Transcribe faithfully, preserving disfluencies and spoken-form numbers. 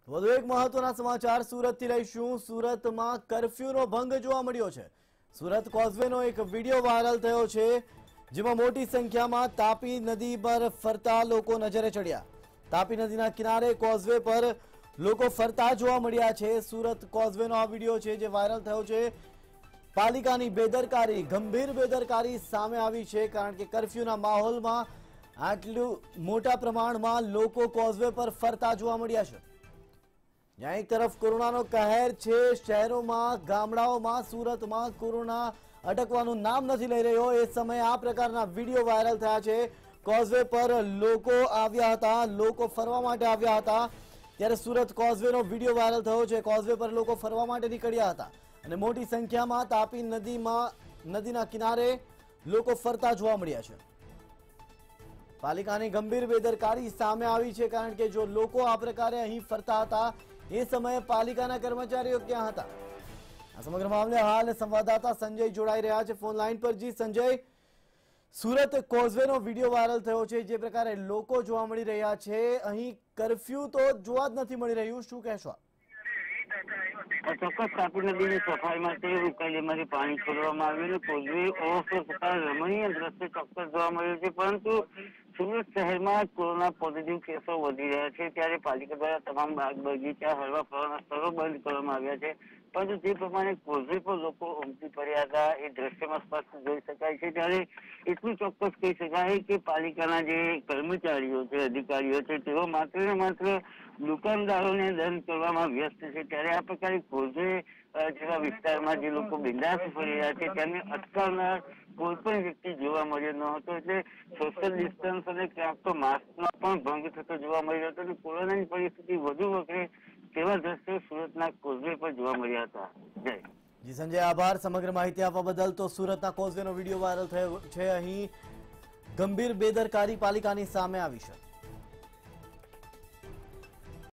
વધુ એક મહત્વના સમાચાર સુરતથી લઈશું। સુરતમાં કર્ફ્યુનો ભંગ જોવા મળ્યો છે। સુરત કોઝવેનો એક વિડીયો વાયરલ થયો છે, જેમાં મોટી સંખ્યામાં તાપી નદી પર ફરતા લોકો નજરે ચડ્યા। તાપી નદીના કિનારે કોઝવે પર લોકો ફરતા જોવા મળ્યા છે। સુરત કોઝવેનો આ વિડીયો છે જે વાયરલ થયો છે। પાલિકાની બેદરકારી, ગંભીર બેદરકારી સામે આવી છે, કારણ કે કર્ફ્યુના માહોલમાં આટલું મોટા પ્રમાણમાં લોકો કોઝવે પર ફરતા જોવા મળ્યા છે। જ્યાં એક તરફ કોરોનાનો કહેર છે, શહેરોમાં, ગામડાઓમાં, સુરતમાં કોરોના અટકવાનું નામ નથી લઈ રહ્યો, એ સમયે આ પ્રકારના વિડીયો વાયરલ થયા છે। કોઝવે પર લોકો આવ્યા હતા, લોકો ફરવા માટે આવ્યા હતા, ત્યારે સુરત કોઝવેનો વિડીયો વાયરલ થયો છે। કોઝવે પર લોકો ફરવા માટે નીકળ્યા હતા અને મોટી સંખ્યામાં તાપી નદીમાં નદીના કિનારે લોકો ફરતા જોવા મળ્યા છે। પાલિકાની ગંભીર બેદરકારી સામે આવી છે, કારણ કે જો લોકો આ પ્રકારે અહીં ફરતા હતા એ સમયે પાલિકાના કર્મચારીઓ ક્યાં હતા? આ સમગ્ર મામલે હાલ સંવાદદાતા સંજય જોડાઈ રહ્યા છે ફોન લાઈન પર। જી સંજય, સુરત કોઝવેનો વિડીયો વાયરલ થયો છે, જે પ્રકારે લોકો જોવા મળી રહ્યા છે, અહીં કર્ફ્યુ તો જોવા જ નથી મળી રહ્યું, શું કહેશો? ચોક્કસ તાપી નદીની સફાઈ માટે ઉકાઈમાંથી પાણી છોડવામાં આવ્યું, કોઝવે ઓવરફ્લો થતા રમણીય દ્રશ્ય ચોક્કસ જોવા મળ્યું છે। પરંતુ સુરત શહેરમાં કોરોના પોઝિટિવ કેસો વધી રહ્યા છે, ત્યારે પાલિકા દ્વારા તમામ બાગ બગીચા, હળવા ફરવાના સ્થળો બંધ કરવામાં આવ્યા છે। પરંતુ જે પ્રમાણે કોઝવે પર લોકો ઉમટી પડ્યા હતા એ દ્રશ્યમાં સ્પષ્ટ જોઈ શકાય છે। ત્યારે એટલું ચોક્કસ કહી શકાય કે પાલિકાના જે કર્મચારીઓ છે, અધિકારીઓ છે, તેઓ માત્ર ને માત્ર દુકાનદારોને દંડ કરવામાં વ્યસ્ત છે। ત્યારે આ પ્રકારે કોઝવે જેવા વિસ્તારમાં જે લોકો બિંદાસ ફરી રહ્યા છે તેમને અટકાવનાર કોઈ પણ વ્યક્તિ જોવા મળ્યો ન હતો। એટલે સોશિયલ ડિસ્ટન્સ અને ક્યાંક તો માસ્કનો પણ ભંગ થતો જોવા મળ્યો હતો અને કોરોનાની પરિસ્થિતિ વધુ વકરે તેવા દ્રશ્યો સુરતના કોઝવે પર જોવા મળ્યા હતા। જય જી સંજય, આભાર સમગ્ર માહિતી આપવા બદલ। તો સુરતના કોઝવેનો વિડીયો વાયરલ થયો છે, અહીં ગંભીર બેદરકારી પાલિકાની સામે આવી છે।